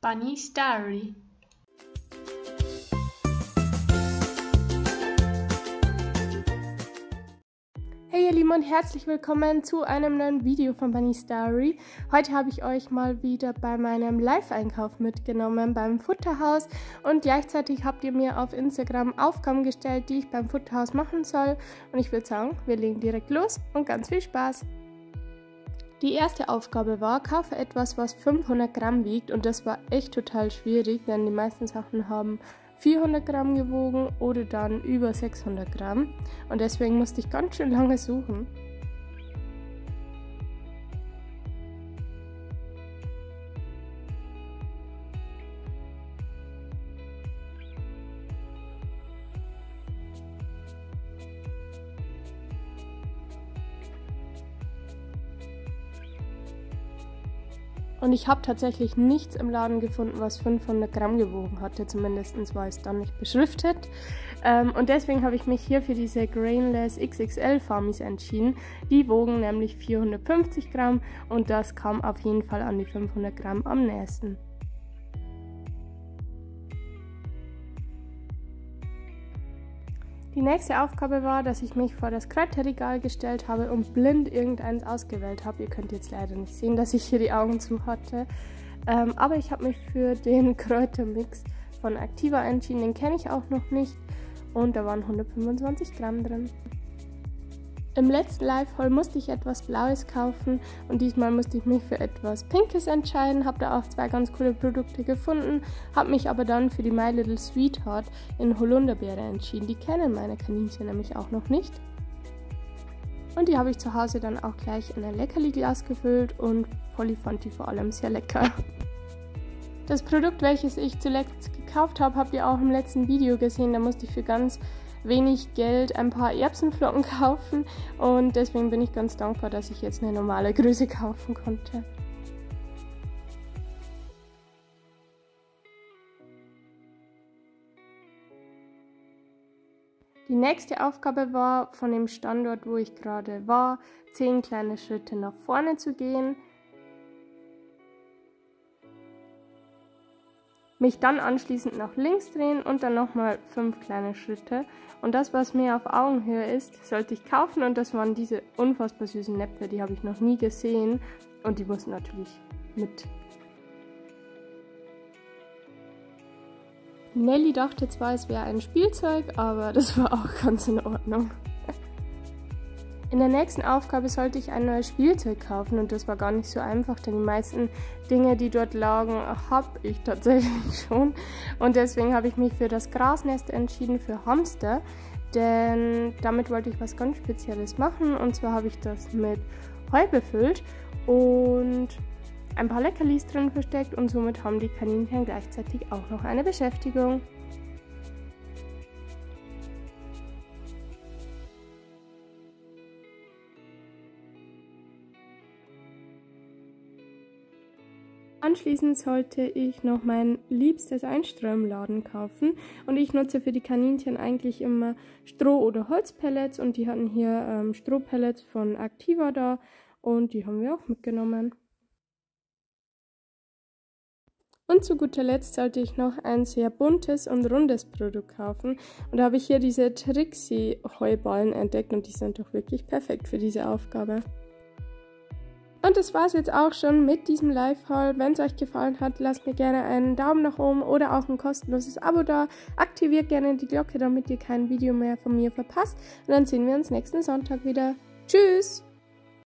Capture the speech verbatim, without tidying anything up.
Bunny's Diary. Hey ihr Lieben und herzlich willkommen zu einem neuen Video von Bunny's Diary. Heute habe ich euch mal wieder bei meinem Live-Einkauf mitgenommen beim Futterhaus und gleichzeitig habt ihr mir auf Instagram Aufgaben gestellt, die ich beim Futterhaus machen soll. Und ich würde sagen, wir legen direkt los und ganz viel Spaß! Die erste Aufgabe war, kaufe etwas, was fünfhundert Gramm wiegt, und das war echt total schwierig, denn die meisten Sachen haben vierhundert Gramm gewogen oder dann über sechshundert Gramm, und deswegen musste ich ganz schön lange suchen. Und ich habe tatsächlich nichts im Laden gefunden, was fünfhundert Gramm gewogen hatte. Zumindest war es dann nicht beschriftet. Ähm, und deswegen habe ich mich hier für diese Grainless X X L Farmies entschieden. Die wogen nämlich vierhundertfünfzig Gramm und das kam auf jeden Fall an die fünfhundert Gramm am nächsten. Die nächste Aufgabe war, dass ich mich vor das Kräuterregal gestellt habe und blind irgendeins ausgewählt habe. Ihr könnt jetzt leider nicht sehen, dass ich hier die Augen zu hatte. Ähm, aber ich habe mich für den Kräutermix von Activa entschieden. Den kenne ich auch noch nicht. Und da waren hundertfünfundzwanzig Gramm drin. Im letzten Live-Haul musste ich etwas Blaues kaufen und diesmal musste ich mich für etwas Pinkes entscheiden, habe da auch zwei ganz coole Produkte gefunden, habe mich aber dann für die My Little Sweetheart in Holunderbeere entschieden. Die kennen meine Kaninchen nämlich auch noch nicht. Und die habe ich zu Hause dann auch gleich in ein Leckerli-Glas gefüllt und Polly fand die vor allem sehr lecker. Das Produkt, welches ich zuletzt gekauft habe, habt ihr auch im letzten Video gesehen. Da musste ich für ganz wenig Geld ein paar Erbsenflocken kaufen und deswegen bin ich ganz dankbar, dass ich jetzt eine normale Größe kaufen konnte. Die nächste Aufgabe war, von dem Standort, wo ich gerade war, zehn kleine Schritte nach vorne zu gehen, mich dann anschließend nach links drehen und dann nochmal fünf kleine Schritte. Und das, was mir auf Augenhöhe ist, sollte ich kaufen, und das waren diese unfassbar süßen Näpfe, die habe ich noch nie gesehen und die mussten natürlich mit. Nelly dachte zwar, es wäre ein Spielzeug, aber das war auch ganz in Ordnung. In der nächsten Aufgabe sollte ich ein neues Spielzeug kaufen und das war gar nicht so einfach, denn die meisten Dinge, die dort lagen, habe ich tatsächlich schon. Und deswegen habe ich mich für das Grasnest entschieden für Hamster, denn damit wollte ich was ganz Spezielles machen. Und zwar habe ich das mit Heu befüllt und ein paar Leckerlis drin versteckt und somit haben die Kaninchen gleichzeitig auch noch eine Beschäftigung. Anschließend sollte ich noch mein liebstes Einströmladen kaufen und ich nutze für die Kaninchen eigentlich immer Stroh- oder Holzpellets und die hatten hier ähm, Strohpellets von Activa da und die haben wir auch mitgenommen. Und zu guter Letzt sollte ich noch ein sehr buntes und rundes Produkt kaufen und da habe ich hier diese Trixie Heuballen entdeckt und die sind doch wirklich perfekt für diese Aufgabe. Und das war es jetzt auch schon mit diesem Live-Haul. Wenn es euch gefallen hat, lasst mir gerne einen Daumen nach oben oder auch ein kostenloses Abo da. Aktiviert gerne die Glocke, damit ihr kein Video mehr von mir verpasst. Und dann sehen wir uns nächsten Sonntag wieder. Tschüss!